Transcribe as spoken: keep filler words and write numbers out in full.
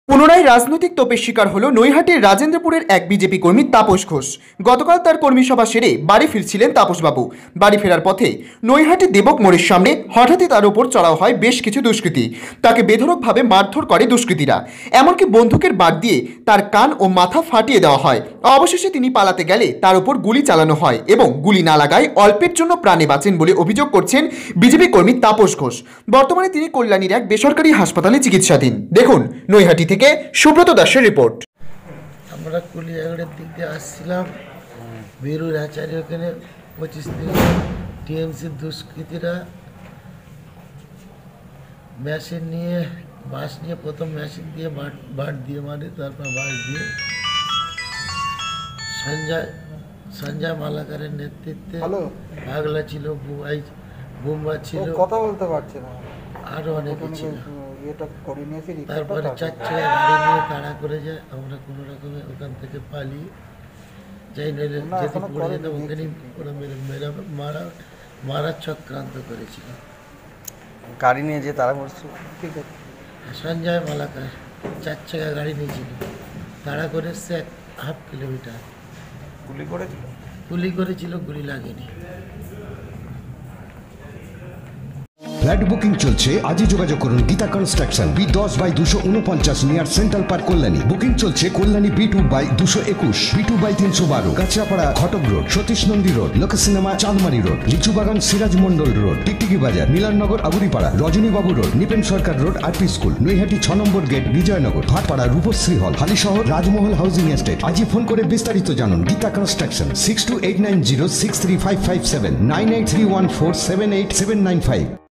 পুনরায় রাজনৈতিক তোপের শিকার হল নৈহাটির রাজেন্দ্রপুরের এক বিজেপি কর্মী তাপস ঘোষ। গতকাল তার কর্মী সভা সেরে বাড়ি ফিরছিলেন তাপসবাবু। বাড়ি ফেরার পথে নৈহাটি দেবক মোড়ের সামনে হঠাৎই তার উপর চড়াও হয় বেশ কিছু দুষ্কৃতী। তাকে বেধড়কভাবে মারধর করে দুষ্কৃতীরা, এমনকি বন্দুকের বাট দিয়ে তার কান ও মাথা ফাটিয়ে দেওয়া হয়। অবশেষে তিনি পালাতে গেলে তার উপর গুলি চালানো হয় এবং গুলি না লাগায় অল্পের জন্য প্রাণে বাঁচেন বলে অভিযোগ করছেন বিজেপি কর্মী তাপস ঘোষ। বর্তমানে তিনি কল্যাণীর এক বেসরকারি হাসপাতালে চিকিৎসাধীন। দেখুন নৈহাটি থেকে সুব্রত দাসের রিপোর্ট। আমরা কুলিয়াগড়ের দিক দিয়ে আসছিলাম, বীরুর আচার্য ওখানে পঁচিশ দিন টিএমসির দুষ্কৃতীরা মেশিন নিয়ে বাঁশ নিয়ে প্রথম মেশিন দিয়ে বাট বাট দিয়ে মারে, তারপর বাঁশ দিয়ে সঞ্জয় সঞ্জয় মালাকারের নেতৃত্বে পাগলা ছিল, বুবাই বুম্বা ছিল, কথা বলতে পারছে না, আরও অনেকে ছিল। তারপরে তারপরে চার চাকা গাড়ি নিয়ে তাড়া করে যায়, আমরা কোনো রকমে ওখান থেকে পালিয়ে যাই, নইলে যেতে পড়ে যেতাম ওখানেই ওরা মেরে মেরা মারা মারার চক্রান্ত করেছিল। গাড়ি নিয়ে যে তারা করছে, ঠিক আছে। সঞ্জয় মালাকার চার চাকা গাড়ি নিয়েছিল, তাড়া করে এসছে এক হাফ কিলোমিটার। গুলি করেছিল গুলি করেছিল, গুলি লাগেনি। ফ্ল্যাট বুকিং চলছে, আজই যোগাযোগ করুন গীতা কনস্ট্রাকশন, বি দশ বাই দুশো উনপঞ্চাশ near central park Kalyani. Booking চলছে কল্যাণী বি টু বাই দুশো একুশ, বি টু বাই তিনশো বারো, Kanchrapara Ghatak road, Satish Nandi road, Lok cinema Chandmari road, Lichubagan Siraj Mondal road, Tiktiki Bazar, Milannagar Aguripara, Rajanibabu road, Nipen Sarkar road, RP school, Naihati ছ নম্বর gate, Bijoynagar, Bhatpara, Rupashree hall, Halisahar, Rajmahal housing estate. আজই ফোন করে বিস্তারিত জানুন। Geeta construction, six two eight nine zero six three five five seven, nine eight three one four seven eight seven nine five.